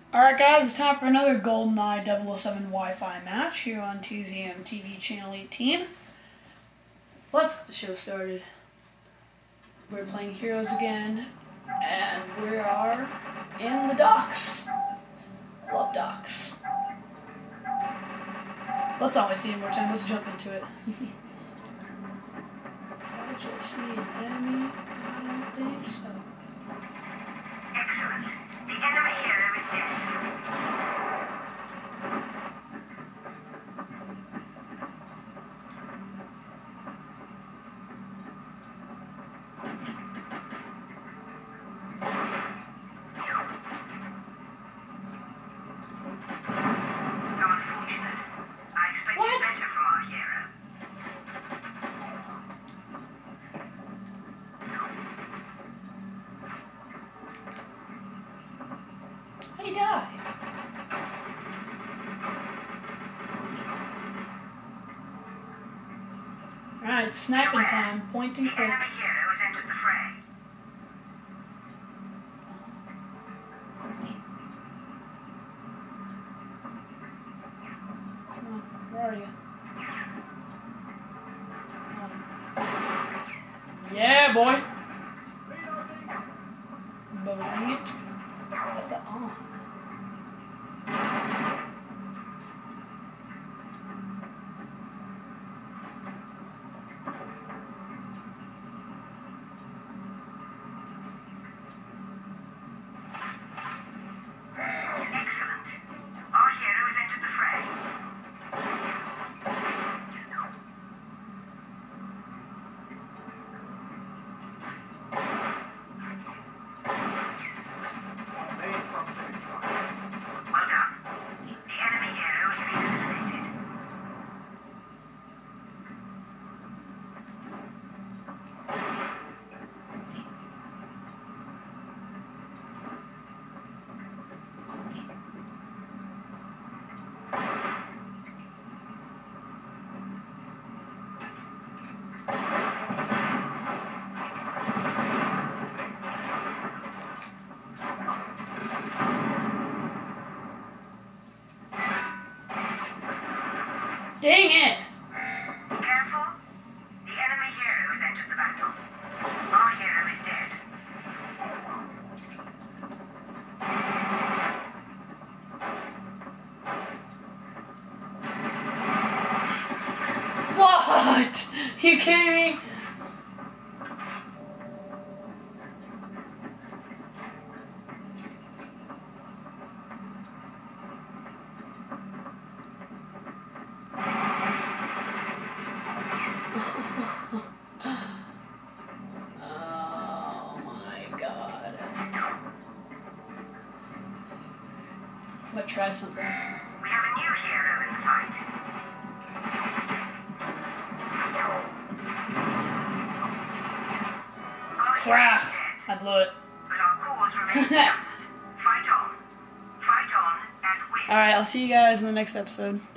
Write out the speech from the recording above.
Alright guys, it's time for another GoldenEye007 Wi-Fi match here on TZM TV Channel 18. Let's get the show started. We're playing Heroes again, and we are in the docks. Love docks. Let's not waste any more time, let's jump into it. I just see an enemy, I don't think so. Excellent. The enemy hero is dead. How unfortunate. I expected better from our hero. How'd he die? Alright, sniping time. Point and The click. enemy hero has entered the fray. Come on, where are you? Yeah, boy! Boating it. At the on. Excellent. Our hero has entered the fray. Well done. The enemy hero has been eliminated. Dang it! Careful. The enemy hero has entered the battle. Our hero is dead. What? You kidding me? Oh my god. I'm gonna try something. We have a new hero in the fight. Our hero Crap! is dead, I blew it. but our cause remains just. Fight on. Fight on and win. Alright, I'll see you guys in the next episode.